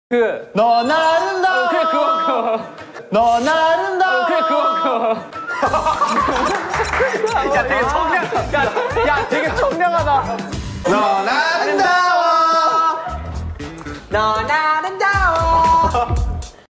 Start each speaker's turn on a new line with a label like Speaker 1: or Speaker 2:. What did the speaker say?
Speaker 1: 넌 아름다워.
Speaker 2: 그래 그거.
Speaker 1: 넌 아름다워.
Speaker 2: 그래 그거. 야 되게 청량. 야 되게 청량하다.
Speaker 1: 넌 아름다워.
Speaker 2: 넌 아름다워.